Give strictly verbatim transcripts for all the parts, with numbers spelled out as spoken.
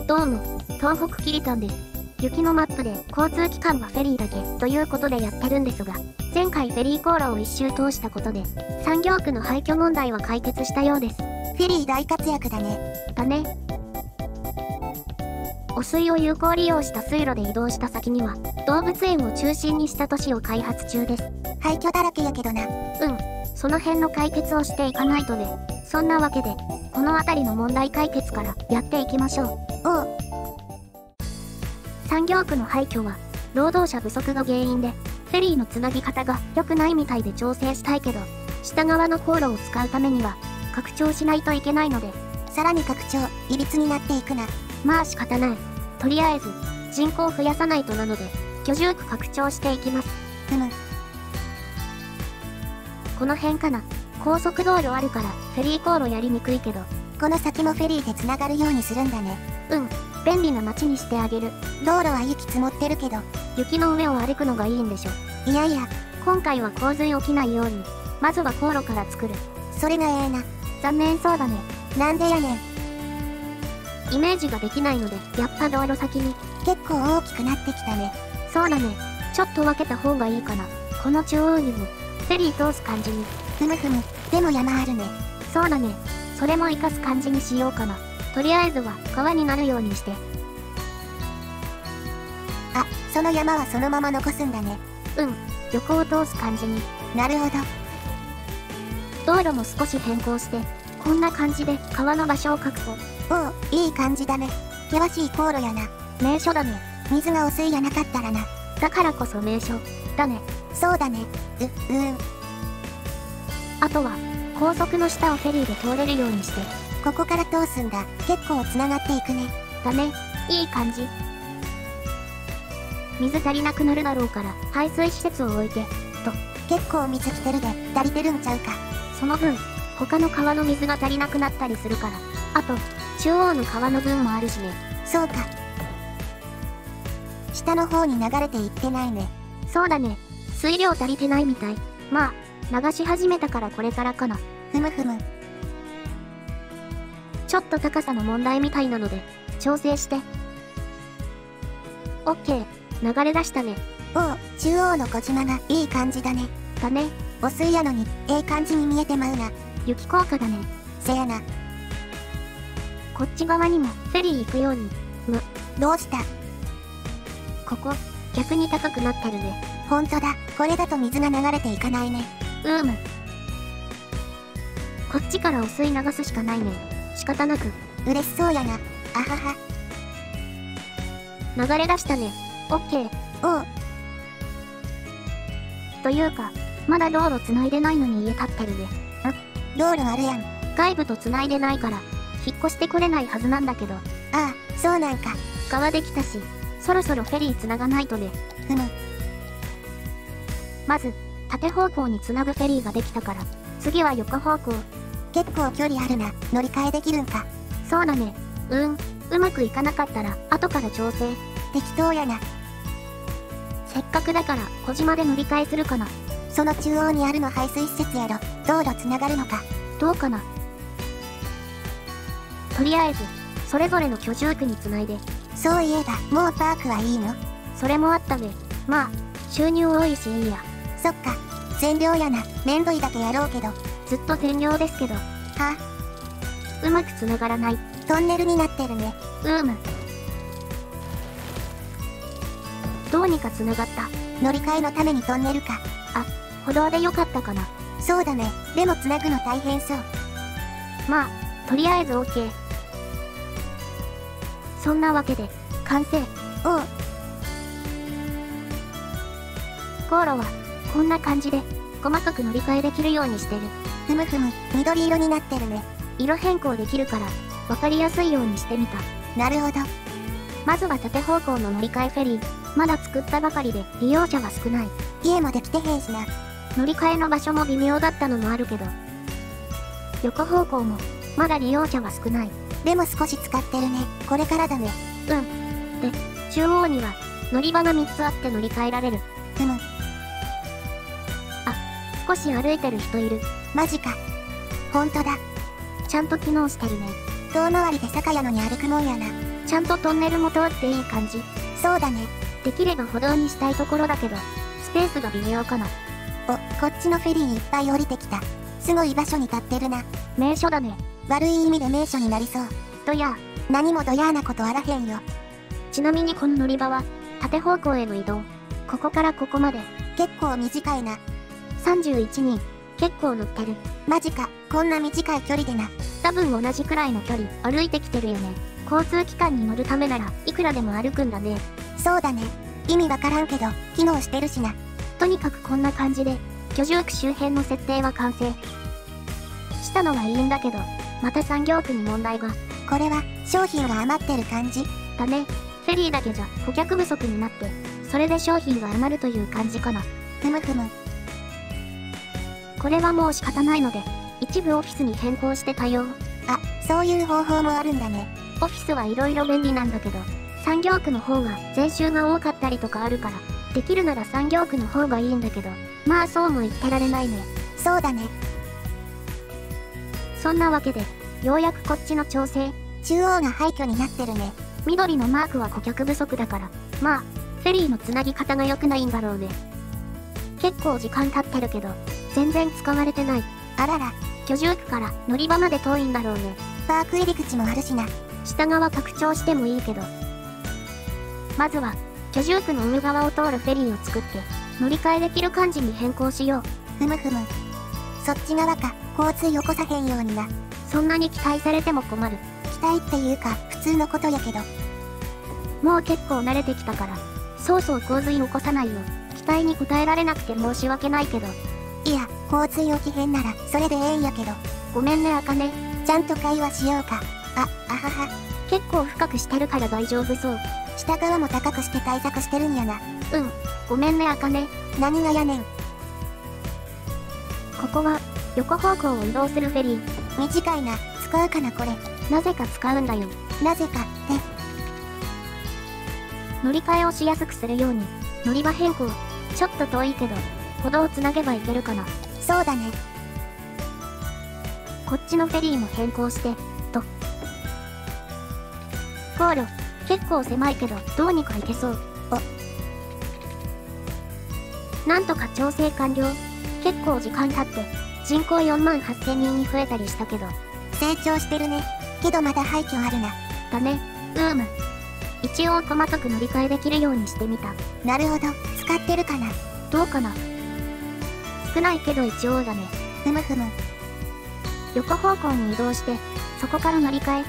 どうも、東北キリタンです。雪のマップで交通機関はフェリーだけということでやってるんですが、前回フェリー航路を一周通したことで、産業区の廃墟問題は解決したようです。 フェリー大活躍だね。 だね。汚水を有効利用した水路で移動した先には、動物園を中心にした都市を開発中です。 廃墟だらけやけどな。 うん、その辺の解決をしていかないとね。そんなわけで、この辺りの問題解決からやっていきましょう。 おう。 産業区の廃墟は、労働者不足が原因で、フェリーのつなぎ方が良くないみたいで調整したいけど、下側の航路を使うためには、拡張しないといけないので、 さらに拡張、いびつになっていくな。 まあ仕方ない。とりあえず、人口を増やさないとなので、居住区拡張していきます。 ふむ。 この辺かな。高速道路あるから、フェリー航路やりにくいけど、 この先もフェリーでつながるようにするんだね。 うん、便利な街にしてあげる。 道路は雪積もってるけど、 雪の上を歩くのがいいんでしょ。 いやいや、 今回は洪水起きないように、まずは航路から作る。 それがええな。 残念そうだね。 なんでやねん。 イメージができないので、やっぱ道路先に。 結構大きくなってきたね。 そうだね。ちょっと分けた方がいいかな。この中央にも、フェリー通す感じに。 ふむふむ、でも山あるね。 そうだね。それも活かす感じにしようかな。とりあえずは川になるようにして。 あ、その山はそのまま残すんだね。 うん、横を通す感じに。 なるほど。 道路も少し変更して、こんな感じで川の場所を確保。 おう、いい感じだね。険しい航路やな。 名所だね。 水が汚水やなかったらな。 だからこそ名所。だね。 そうだね。う、うーん。 あとは、高速の下をフェリーで通れるようにして。 ここから通すんだ。結構つながっていくね。 だね。いい感じ。水足りなくなるだろうから、排水施設を置いて、と。 結構水来てるで、足りてるんちゃうか。 その分、他の川の水が足りなくなったりするから。あと、中央の川の分もあるしね。 そうか。下の方に流れていってないね。 そうだね。水量足りてないみたい。まあ、流し始めたからこれからかな。 ふむふむ。 ちょっと高さの問題みたいなので、調整して。オッケー、流れ出したね。 おう、中央の小島がいい感じだね。 だね。 汚水やのに、ええ感じに見えてまうな。 雪効果だね。 せやな。 こっち側にもフェリー行くように。む。 どうした？ ここ、逆に高くなってるね。 ほんとだ。これだと水が流れていかないね。 うーむ。こっちから汚水流すしかないね。仕方なく。 嬉しそうやな。あはは。 流れ出したね。オッケー。 おう。 というか、まだ道路繋いでないのに家建ってるね。 ん？道路あるやん。 外部と繋いでないから、引っ越してくれないはずなんだけど。 ああ、そうなんか。 川できたし、そろそろフェリー繋がないとね。 ふむ。 まず、縦方向に繋ぐフェリーができたから、次は横方向。 結構距離あるな。乗り換えできるんか。 そうだね。うーん、うまくいかなかったら、後から調整。 適当やな。 せっかくだから、小島で乗り換えするかな。 その中央にあるの排水施設やろ。道路つながるのか。 どうかな。とりあえず、それぞれの居住区に繋いで。 そういえば、もうパークはいいの？ それもあったね。まあ、収入多いしいいや。 そっか。占領やな。めんどいだけやろうけど。 ずっと占領ですけど。 はあ、 うまく繋がらない。 トンネルになってるね。 うーむ。どうにか繋がった。 乗り換えのためにトンネルか。 あ、歩道でよかったかな。 そうだね。でも繋ぐの大変そう。 まあ、とりあえず OK。そんなわけで、完成。 おう。 航路は、こんな感じで、細かく乗り換えできるようにしてる。 ふむふむ、緑色になってるね。 色変更できるから、わかりやすいようにしてみた。 なるほど。 まずは縦方向の乗り換えフェリー。まだ作ったばかりで利用者は少ない。 家もできてへんしな。 乗り換えの場所も微妙だったのもあるけど。横方向も、まだ利用者は少ない。 でも少し使ってるね。これからだね。 うん。で、中央には、乗り場がみっつあって乗り換えられる。 ふむ。 あ、少し歩いてる人いる。 マジか。ほんとだ。 ちゃんと機能してるね。 遠回りで坂やのに歩くもんやな。 ちゃんとトンネルも通っていい感じ。 そうだね。 できれば歩道にしたいところだけど、スペースが微妙かな。 お、こっちのフェリーいっぱい降りてきた。すごい場所に立ってるな。 名所だね。 悪い意味で名所になりそう。 どや。 何もどやーなことあらへんよ。 ちなみにこの乗り場は、縦方向への移動。ここからここまで。 結構短いな。 さんじゅういちにん。結構乗ってる。 マジか、こんな短い距離でな。 多分同じくらいの距離、歩いてきてるよね。交通機関に乗るためならいくらでも歩くんだね。 そうだね。意味わからんけど、機能してるしな。 とにかくこんな感じで、居住区周辺の設定は完成。したのはいいんだけど、また産業区に問題が。 これは、商品が余ってる感じだね。フェリーだけじゃ顧客不足になって、それで商品が余るという感じかな。 ふむふむ。 これはもう仕方ないので、一部オフィスに変更して対応。 あ、そういう方法もあるんだね。 オフィスはいろいろ便利なんだけど、産業区の方が税収が多かったりとかあるから、できるなら産業区の方がいいんだけど、まあそうも言ってられないね。 そうだね。 そんなわけで、ようやくこっちの調整。 中央が廃墟になってるね。 緑のマークは顧客不足だから、まあ、フェリーのつなぎ方が良くないんだろうね。結構時間経ってるけど、全然使われてない。 あらら。 居住区から乗り場まで遠いんだろうね。 パーク入り口もあるしな。 下側拡張してもいいけど。まずは、居住区の海側を通るフェリーを作って、乗り換えできる感じに変更しよう。 ふむふむ。そっち側か、交通起こさへんようにな。 そんなに期待されても困る。 期待っていうか、普通のことやけど。 もう結構慣れてきたから、そうそう洪水起こさないよ。期待に応えられなくて申し訳ないけど。 いや、交通起きへんなら、それでええんやけど。 ごめんね、あかね。 ちゃんと会話しようか。あ、あはは。 結構深くしてるから大丈夫そう。 下側も高くして対策してるんやな。 うん。ごめんね、あかね。 何がやねん。 ここは、横方向を移動するフェリー。 短いな。使うかなこれ。 なぜか使うんだよ。 なぜかって。 乗り換えをしやすくするように、乗り場変更。ちょっと遠いけど、歩道をつなげばいけるかな。 そうだね。 こっちのフェリーも変更して、と。航路、結構狭いけど、どうにか行けそう。お。なんとか調整完了。結構時間経って、人口よんまんはっせんにんに増えたりしたけど。 成長してるね。けどまだ廃墟あるな。 だね、うーむ。一応細かく乗り換えできるようにしてみた。 なるほど、使ってるかな。 どうかな。少ないけど一応だね。 ふむふむ。 横方向に移動して、そこから乗り換え。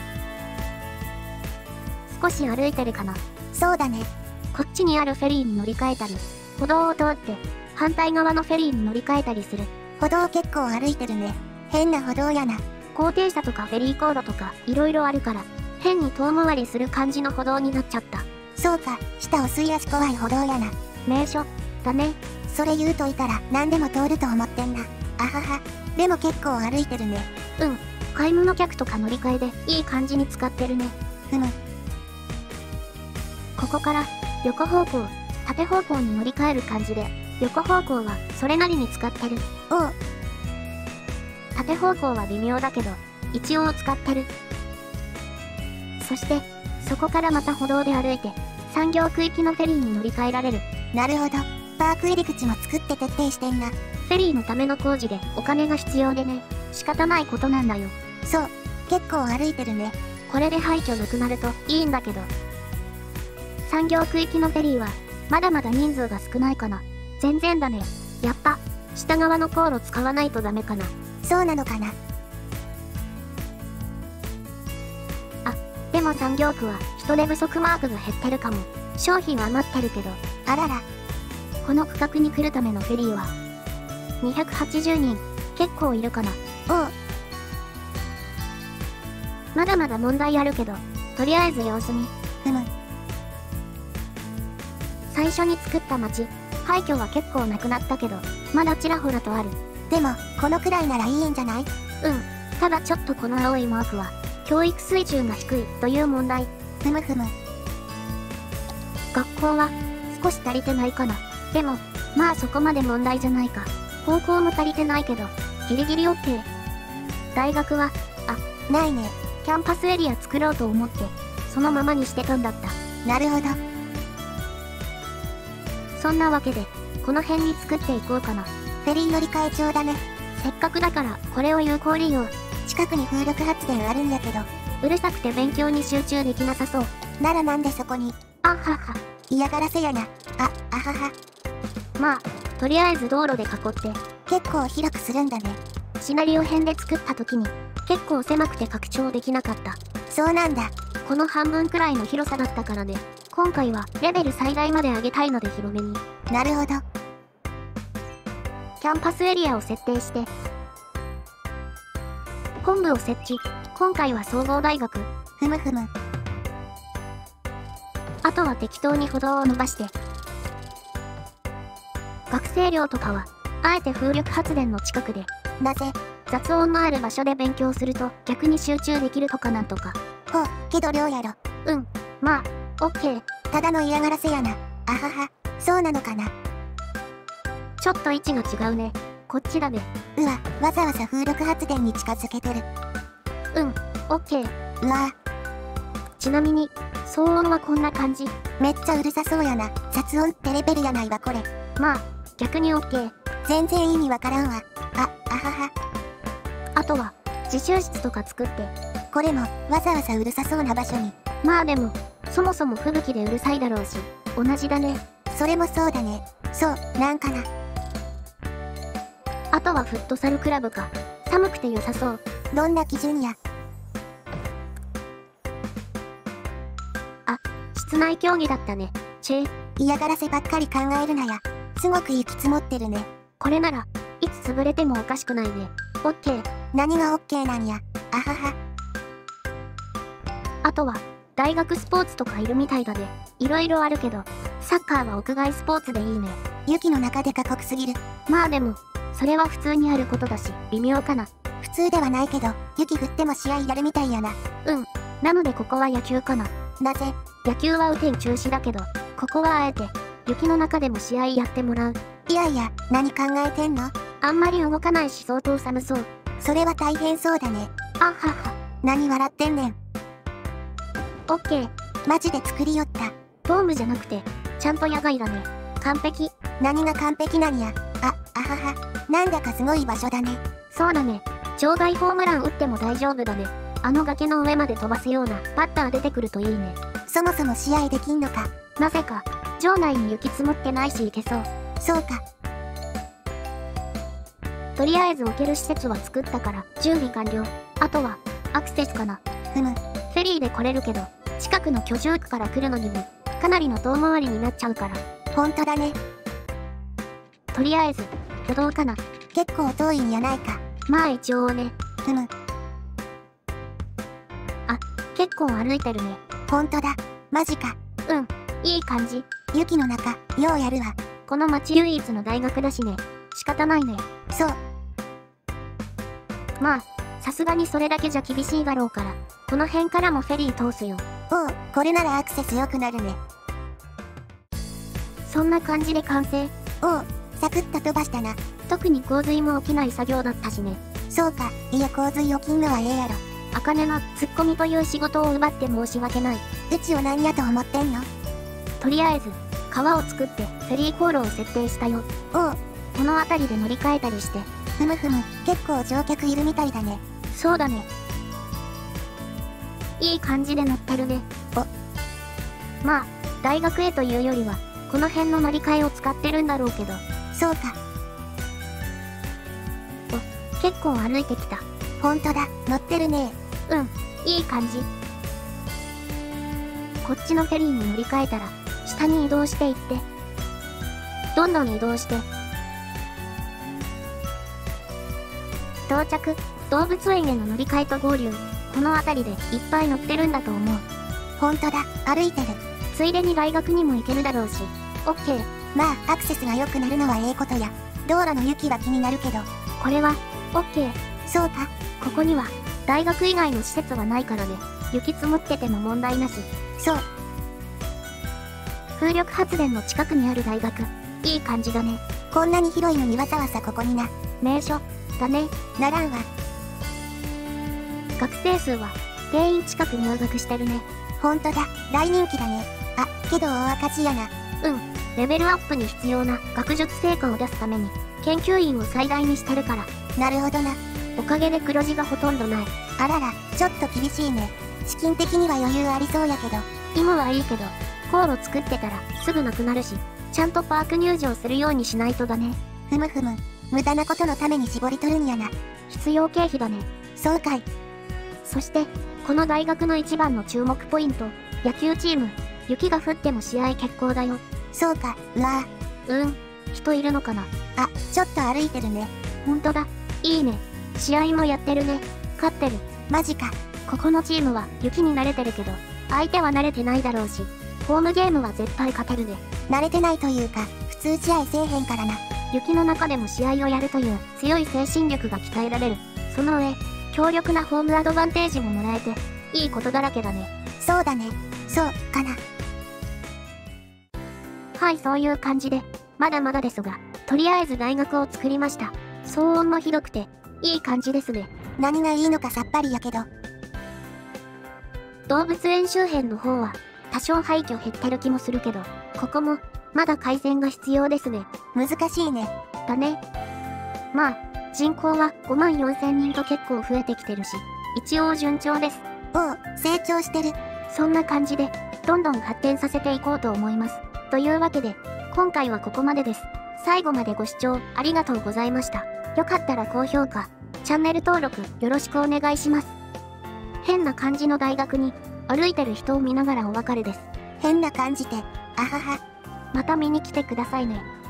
少し歩いてるかな。 そうだね。 こっちにあるフェリーに乗り換えたり、歩道を通って、反対側のフェリーに乗り換えたりする。 歩道結構歩いてるね。変な歩道やな。 高低差とかフェリー航路とか、いろいろあるから、変に遠回りする感じの歩道になっちゃった。 そうか、下を吸い足怖い歩道やな。 名所、だね。 それ言うといたら何でも通ると思ってんな。あはは。でも結構歩いてるね。 うん。買い物客とか乗り換えでいい感じに使ってるね。 ふむ。 ここから横方向、縦方向に乗り換える感じで、横方向はそれなりに使ってる。 おう。 縦方向は微妙だけど、一応使ってる。そして、そこからまた歩道で歩いて、産業区域のフェリーに乗り換えられる。 なるほど。パーク入り口も作って徹底してんな。 フェリーのための工事でお金が必要でね、仕方ないことなんだよ。 そう。結構歩いてるね。 これで廃墟なくなるといいんだけど。産業区域のフェリーは、まだまだ人数が少ないかな。全然だね。やっぱ、下側の航路使わないとダメかな。 そうなのかな。 あ、でも産業区は人手不足マークが減ってるかも。商品は余ってるけど。 あらら。 この区画に来るためのフェリーは、にひゃくはちじゅうにん、結構いるかな。 おう。 まだまだ問題あるけど、とりあえず様子見。 ふむ。 最初に作った町、廃墟は結構なくなったけど、まだちらほらとある。 でも、このくらいならいいんじゃない？ うん。ただちょっとこの青いマークは、教育水準が低いという問題。 ふむふむ。 学校は、少し足りてないかな。でも、まあそこまで問題じゃないか。高校も足りてないけど、ギリギリ OK。大学は、 ないね。 キャンパスエリア作ろうと思って、 そのままにしてたんだった。 なるほど。 そんなわけで、この辺に作っていこうかな。 フェリー乗り換え帳だね。 せっかくだから、これを有効利用。 近くに風力発電あるんだけど。 うるさくて勉強に集中できなさそう。 ならなんでそこに。 あっはっは。 嫌がらせやな。あ、あはは。 まあ、とりあえず道路で囲って。 結構広くするんだね。 シナリオ編で作った時に、結構狭くて拡張できなかった。 そうなんだ。 この半分くらいの広さだったからね。今回はレベル最大まで上げたいので広めに。 なるほど。 キャンパスエリアを設定して、本部を設置。今回は総合大学。 ふむふむ。 あとは適当に歩道を伸ばして。学生寮とかは、あえて風力発電の近くで。 なぜ？ 雑音のある場所で勉強すると逆に集中できるとかなんとか。 ほう、けど寮やろ。 うん、まあ、オッケー。 ただの嫌がらせやな。あはは、そうなのかな。 ちょっと位置が違うね。こっちだね。 うわ、わざわざ風力発電に近づけてる。 うん、オッケー。 うわぁ。 ちなみに、騒音はこんな感じ。 めっちゃうるさそうやな。雑音ってレベルやないわこれ。 まあ、逆にオッケー。 全然意味わからんわ。あ、あはは。 あとは、自習室とか作って。 これも、わざわざうるさそうな場所に。 まあでも、そもそも吹雪でうるさいだろうし、同じだね。 それもそうだね。そう、なんかな。 あとはフットサルクラブか。寒くて良さそう。 どんな基準や。 あ、室内競技だったね。チェー。 嫌がらせばっかり考えるなや。すごく行き積もってるね。 これなら、いつ潰れてもおかしくないね。オッケー。 何がオッケーなんや。あはは。 あとは、大学スポーツとかいるみたいだね。いろいろあるけど、サッカーは屋外スポーツでいいね。 雪の中で過酷すぎる。 まあでも、それは普通にあることだし、微妙かな。 普通ではないけど、雪降っても試合やるみたいやな。 うん。なのでここは野球かな。 なぜ？ 野球は雨天中止だけど、ここはあえて、雪の中でも試合やってもらう。 いやいや、何考えてんの？ あんまり動かないし相当寒そう。 それは大変そうだね。 あっはっは。 何笑ってんねん。 オッケー。 マジで作りよった。 ドームじゃなくて、ちゃんと野外だね。完璧。 何が完璧なんや。あ、あはは。なんだかすごい場所だね。 そうだね。場外ホームラン打っても大丈夫だね。あの崖の上まで飛ばすようなバッター出てくるといいね。 そもそも試合できんのか。 なぜか、場内に雪積もってないし行けそう。 そうか。 とりあえず置ける施設は作ったから準備完了。あとはアクセスかな。 ふむ。 フェリーで来れるけど近くの居住区から来るのにもかなりの遠回りになっちゃうから。 ほんとだね。 とりあえず歩道かな。 結構遠いんやないか。 まあ一応ね。 ふむ。 あ、結構歩いてるね。 ほんとだ。マジか。 うん、いい感じ。 雪の中、ようやるわ。 この町唯一の大学だしね。仕方ないね。 そう。 まあ、さすがにそれだけじゃ厳しいだろうから、この辺からもフェリー通すよ。 おう、これならアクセス良くなるね。 そんな感じで完成。 おう、サクッと飛ばしたな。 特に洪水も起きない作業だったしね。 そうか、いや洪水起きんのはええやろ。 あかねのツッコミという仕事を奪って申し訳ない。 うちを何やと思ってんの？ とりあえず、川を作ってフェリー航路を設定したよ。 おう。 この辺りで乗り換えたりして。 ふむふむ、結構乗客いるみたいだね。 そうだね。いい感じで乗ってるね。 お。 まあ、大学へというよりは、この辺の乗り換えを使ってるんだろうけど。 そうか。 お、結構歩いてきた。 ほんとだ、乗ってるね。 うん、いい感じ。こっちのフェリーに乗り換えたら、下に移動していって。どんどん移動して。到着、動物園への乗り換えと合流。この辺りでいっぱい乗ってるんだと思う。 ほんとだ、歩いてる。 ついでに大学にも行けるだろうし。オッケー。 まあ、アクセスが良くなるのはええことや。道路の雪は気になるけど。 これは、オッケー。 そうか。 ここには、大学以外の施設はないからね。雪積もってても問題なし。 そう。 風力発電の近くにある大学。いい感じだね。 こんなに広いのにわざわざここにな。 名所、だね。 ならんわ。 学生数は、定員近く入学してるね。 ほんとだ、大人気だね。あ、けど大赤字やな。 うん、レベルアップに必要な学術成果を出すために、研究員を最大にしてるから。 なるほどな。 おかげで黒字がほとんどない。 あらら、ちょっと厳しいね。資金的には余裕ありそうやけど。 今はいいけど、航路作ってたらすぐなくなるし、ちゃんとパーク入場するようにしないとだね。 ふむふむ、無駄なことのために絞り取るんやな。 必要経費だね。 そうかい。 そして、この大学の一番の注目ポイント、野球チーム。雪が降っても試合決行だよ。 そうか、うわぁ。うん、人いるのかな。 あ、ちょっと歩いてるね。 ほんとだ、いいね。試合もやってるね。勝ってる。 マジか。 ここのチームは雪に慣れてるけど、相手は慣れてないだろうし、ホームゲームは絶対勝てるね。 慣れてないというか、普通試合せえへんからな。 雪の中でも試合をやるという強い精神力が鍛えられる。その上、強力なホームアドバンテージももらえて、いいことだらけだね。 そうだね。そう、かな。 はい、そういう感じで、まだまだですが、とりあえず大学を作りました。騒音もひどくて、いい感じですね。 何がいいのかさっぱりやけど。 動物園周辺の方は、多少廃墟減ってる気もするけど、ここも、まだ改善が必要ですね。 難しいね。 だね。まあ、人口はごまんよんせんにんと結構増えてきてるし、一応順調です。 おう、成長してる。 そんな感じで、どんどん発展させていこうと思います。というわけで、今回はここまでです。最後までご視聴ありがとうございました。よかったら高評価、チャンネル登録よろしくお願いします。変な感じの大学に歩いてる人を見ながらお別れです。 変な感じで、あはは。 また見に来てくださいね。